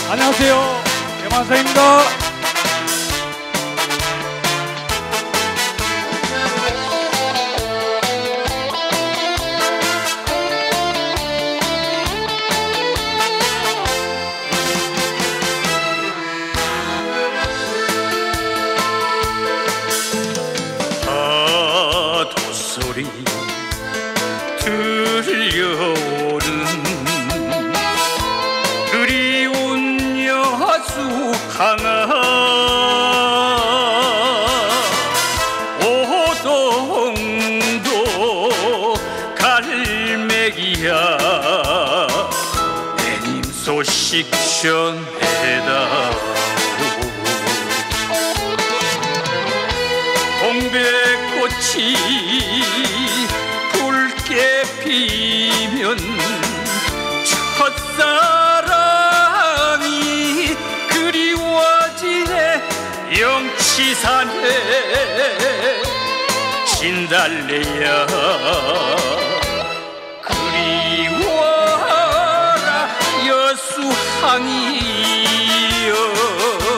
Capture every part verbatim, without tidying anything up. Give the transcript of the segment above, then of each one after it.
안녕하세요, 대만사입니다. 파도 소리 들려오는 그리운 여수 하나, 오동도 갈매기야 내님 소식 전해다오. 홍백꽃이 붉게 피면 첫사랑이 그리워지네. 영치산에 진달래야 그리워라 여수항이여.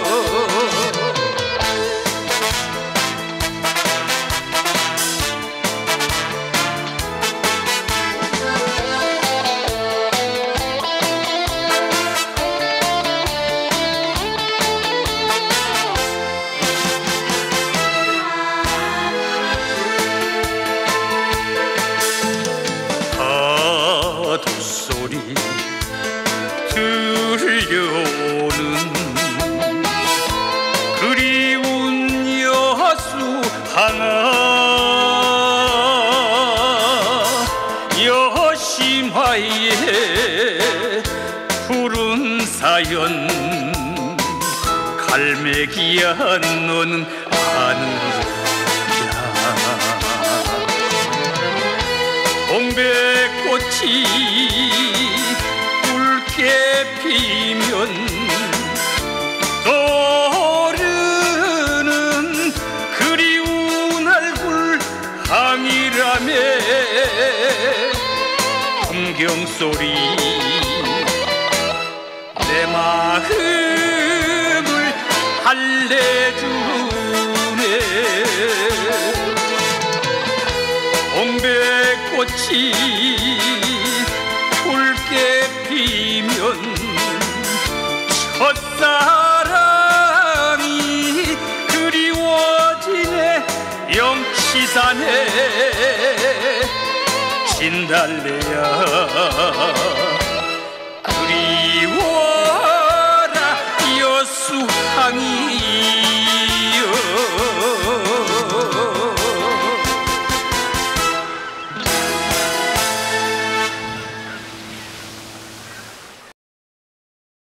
파도 소리 들려오는 그리운 여수 하나, 여심화의 푸른 사연 갈매기야 너는 아느냐. 홍백꽃이 붉게 피면 떠오르는 그리운 얼굴 항이라며. 풍경소리 내 마음을 달래주네. 홍백꽃이 붉게 피면 첫사랑이 그리워지네. 영치산에 진달래야 그리워라 여수항이